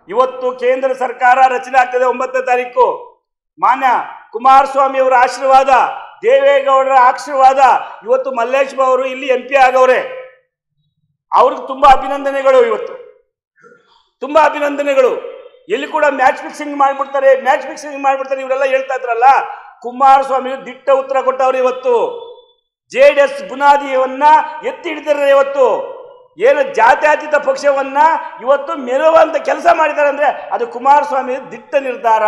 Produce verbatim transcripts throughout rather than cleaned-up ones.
ಇವತ್ತು ಕೇಂದ್ರ ಸರ್ಕಾರ ರಚನೆ ಆಗ್ತದೆ ಒಂಬತ್ತನೇ ತಾರೀಕು. ಮಾನ್ಯ ಕುಮಾರಸ್ವಾಮಿ ಅವರ ಆಶೀರ್ವಾದ, ದೇವೇಗೌಡರ ಆಶೀರ್ವಾದ, ಇವತ್ತು ಮಲ್ಲೇಶ್ ಬಾಬು ಅವರು ಇಲ್ಲಿ ಎಂ ಪಿ ಆಗವ್ರೆ. ಅವ್ರಿಗೆ ತುಂಬಾ ಅಭಿನಂದನೆಗಳು, ಇವತ್ತು ತುಂಬಾ ಅಭಿನಂದನೆಗಳು. ಎಲ್ಲಿ ಕೂಡ ಮ್ಯಾಚ್ ಫಿಕ್ಸಿಂಗ್ ಮಾಡ್ಬಿಡ್ತಾರೆ, ಮ್ಯಾಚ್ ಫಿಕ್ಸಿಂಗ್ ಮಾಡ್ಬಿಡ್ತಾರೆ ಇವರೆಲ್ಲ ಹೇಳ್ತಾ ಇದ್ರಲ್ಲ. ಕುಮಾರಸ್ವಾಮಿ ದಿಟ್ಟ ಉತ್ತರ ಕೊಟ್ಟವ್ರು. ಇವತ್ತು ಜೆ ಡಿ ಎಸ್ ಬುನಾದಿಯವನ್ನ ಎತ್ತಿ ಹಿಡಿದಿದ್ದಾರೆ. ಇವತ್ತು ಏನು ಜಾತ್ಯತೀತ ಪಕ್ಷವನ್ನ ಇವತ್ತು ಮೆರುವಂತ ಕೆಲಸ ಮಾಡಿದ್ದಾರೆ ಅಂದ್ರೆ ಅದು ಕುಮಾರಸ್ವಾಮಿ ದಿಟ್ಟ ನಿರ್ಧಾರ.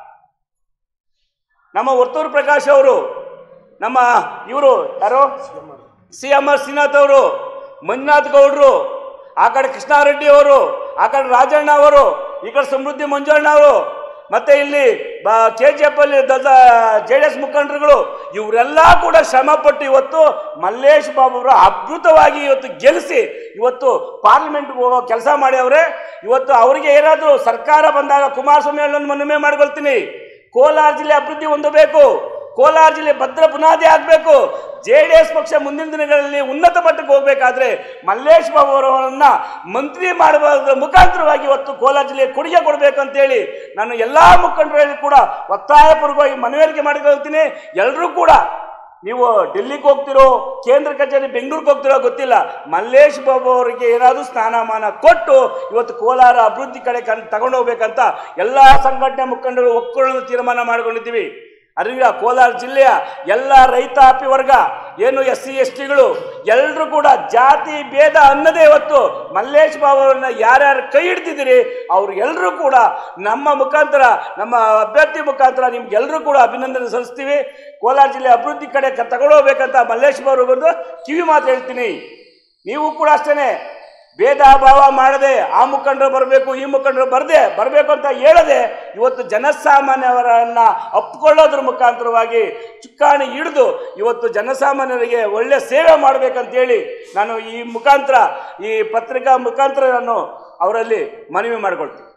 ನಮ್ಮ ವರ್ತೂರು ಪ್ರಕಾಶ್ ಅವರು, ನಮ್ಮ ಇವರು ಯಾರು ಸಿ ಎಂ ಆರ್ ಶ್ರೀನಾಥ್ ಅವರು, ಮಂಜುನಾಥ್ ಗೌಡ್ರು, ಆ ಕಡೆ ಕೃಷ್ಣಾರೆಡ್ಡಿ ಅವರು, ಆ ಕಡೆ ರಾಜಣ್ಣ ಅವರು, ಈ ಕಡೆ ಸಮೃದ್ಧಿ ಮಂಜಣ್ಣ ಅವರು, ಮತ್ತೆ ಇಲ್ಲಿ ಕೆ ಜಿ ಎಫ್ ಅಲ್ಲಿ ಜೆ ಡಿ ಎಸ್ ಮುಖಂಡರುಗಳು, ಇವರೆಲ್ಲ ಕೂಡ ಶ್ರಮ ಪಟ್ಟು ಇವತ್ತು ಮಲ್ಲೇಶ್ ಬಾಬು ಅವರು ಅದ್ಭುತವಾಗಿ ಇವತ್ತು ಗೆಲ್ಲಿಸಿ ಇವತ್ತು ಪಾರ್ಲಿಮೆಂಟ್ಗೆ ಹೋಗೋ ಕೆಲಸ ಮಾಡ್ಯವ್ರೆ. ಇವತ್ತು ಅವರಿಗೆ ಏನಾದರೂ ಸರ್ಕಾರ ಬಂದಾಗ ಕುಮಾರಸ್ವಾಮಿ ಅವರನ್ನು ಮನವಿ ಮಾಡ್ಕೊಳ್ತೀನಿ, ಕೋಲಾರ ಜಿಲ್ಲೆ ಅಭಿವೃದ್ಧಿ ಹೊಂದಬೇಕು, ಕೋಲಾರ ಜಿಲ್ಲೆ ಭದ್ರ ಬುನಾದಿ ಆಗಬೇಕು. ಜೆ ಡಿ ಎಸ್ ಪಕ್ಷ ಮುಂದಿನ ದಿನಗಳಲ್ಲಿ ಉನ್ನತ ಮಟ್ಟಕ್ಕೆ ಹೋಗಬೇಕಾದ್ರೆ ಮಲ್ಲೇಶ್ ಬಾಬು ಅವರನ್ನ ಮಂತ್ರಿ ಮಾಡುವ ಮುಖಾಂತರವಾಗಿ ಇವತ್ತು ಕೋಲಾರ ಜಿಲ್ಲೆಗೆ ಕೊಡುಗೆ ಕೊಡಬೇಕಂತೇಳಿ ನಾನು ಎಲ್ಲ ಮುಖಂಡರಲ್ಲಿ ಕೂಡ ಒತ್ತಾಯಪೂರ್ವಕವಾಗಿ ಮನವರಿಕೆ ಮಾಡಿಕೊಳ್ತೀನಿ. ಎಲ್ಲರೂ ಕೂಡ ನೀವು ಡೆಲ್ಲಿಗೆ ಹೋಗ್ತಿರೋ, ಕೇಂದ್ರ ಕಚೇರಿ ಬೆಂಗಳೂರಿಗೆ ಹೋಗ್ತಿರೋ ಗೊತ್ತಿಲ್ಲ, ಮಲ್ಲೇಶ್ ಬಾಬು ಅವರಿಗೆ ಏನಾದರೂ ಸ್ಥಾನಮಾನ ಕೊಟ್ಟು ಇವತ್ತು ಕೋಲಾರ ಅಭಿವೃದ್ಧಿ ಕಡೆ ಕಣ್ ತಗೊಂಡೋಗ್ಬೇಕಂತ ಎಲ್ಲ ಸಂಘಟನೆ ಮುಖಂಡರು ಒಪ್ಪಿಕೊಳ್ಳಲು ತೀರ್ಮಾನ ಮಾಡಿಕೊಂಡಿದ್ದೀವಿ. ಅದರಿಂದ ಕೋಲಾರ ಜಿಲ್ಲೆಯ ಎಲ್ಲ ರೈತಾಪಿ ವರ್ಗ, ಏನು ಎಸ್ ಸಿ ಎಸ್ ಟಿಗಳು ಎಲ್ಲರೂ ಕೂಡ ಜಾತಿ ಭೇದ ಅನ್ನದೇ ಇವತ್ತು ಮಲ್ಲೇಶ್ ಬಾಬು ಅವರನ್ನ ಯಾರ್ಯಾರು ಕೈ ಹಿಡ್ತಿದ್ದೀರಿ ಅವ್ರಿಗೆಲ್ಲರೂ ಕೂಡ ನಮ್ಮ ಮುಖಾಂತರ, ನಮ್ಮ ಅಭ್ಯರ್ಥಿ ಮುಖಾಂತರ ನಿಮ್ಗೆಲ್ಲರೂ ಕೂಡ ಅಭಿನಂದನೆ ಸಲ್ಲಿಸ್ತೀವಿ. ಕೋಲಾರ ಜಿಲ್ಲೆ ಅಭಿವೃದ್ಧಿ ಕಡೆ ತಗೊಂಡೋಗ್ಬೇಕಂತ ಮಲ್ಲೇಶ್ ಬಾಬು ಅವರದ್ದು ಕಿವಿ ಮಾತು ಹೇಳ್ತೀನಿ. ನೀವು ಕೂಡ ಅಷ್ಟೇ ಭೇದ ಭಾವ ಮಾಡದೆ ಆ ಮುಖಂಡರು ಬರಬೇಕು, ಈ ಮುಖಂಡರು ಬರದೆ ಬರಬೇಕು ಅಂತ ಹೇಳದೆ ಇವತ್ತು ಜನಸಾಮಾನ್ಯವರನ್ನ ಅಪ್ಕೊಳ್ಳೋದ್ರ ಮುಖಾಂತರವಾಗಿ ಚುಕ್ಕಾಣಿ ಹಿಡಿದು ಇವತ್ತು ಜನಸಾಮಾನ್ಯರಿಗೆ ಒಳ್ಳೆ ಸೇವೆ ಮಾಡಬೇಕಂತೇಳಿ ನಾನು ಈ ಮುಖಾಂತರ, ಈ ಪತ್ರಿಕಾ ಮುಖಾಂತರ ನಾನು ಅವರಲ್ಲಿ ಮನವಿ ಮಾಡಿಕೊಳ್ತೀನಿ.